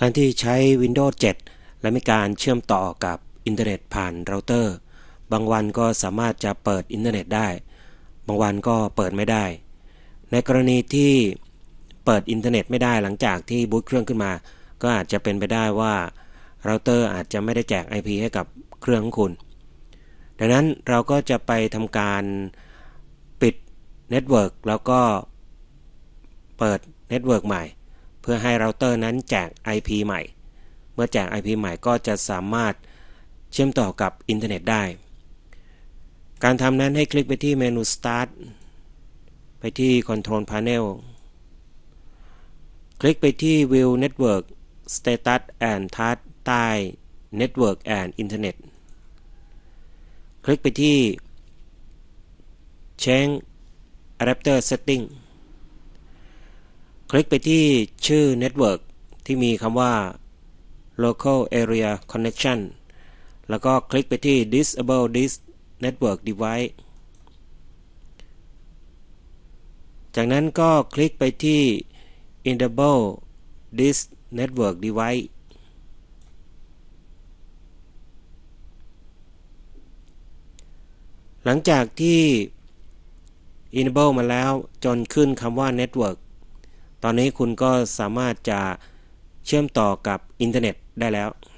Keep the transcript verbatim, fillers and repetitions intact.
ท่านที่ใช้ Windows เจ็ด และมีการเชื่อมต่อกับอินเทอร์เน็ตผ่านเราเตอร์บางวันก็สามารถจะเปิดอินเทอร์เน็ตได้บางวันก็เปิดไม่ได้ในกรณีที่เปิดอินเทอร์เน็ตไม่ได้หลังจากที่บูตเครื่องขึ้นมาก็อาจจะเป็นไปได้ว่าเราเตอร์อาจจะไม่ได้แจก ไอ พี ให้กับเครื่องของคุณดังนั้นเราก็จะไปทำการปิดเน็ตเวิร์กแล้วก็เปิดเน็ตเวิร์กใหม่เพื่อให้เราเตอร์นั้นแจก ไอ พี ใหม่เมื่อแจก ไอ พี ใหม่ก็จะสามารถเชื่อมต่อกับอินเทอร์เน็ตได้การทำนั้นให้คลิกไปที่เมนู Start ไปที่ Control Panel คลิกไปที่ View Network Status and Task ใต้ Network and Internet คลิกไปที่ Change Adapter Setting คลิกไปที่ชื่อ Network ที่มีคำว่า Local Area Connection แล้วก็คลิกไปที่ Disable this Network Device จากนั้นก็คลิกไปที่ Enable this Network Device หลังจากที่ Enable มาแล้วจนขึ้นคำว่า Network ตอนนี้คุณก็สามารถจะเชื่อมต่อกับอินเทอร์เน็ตได้แล้ว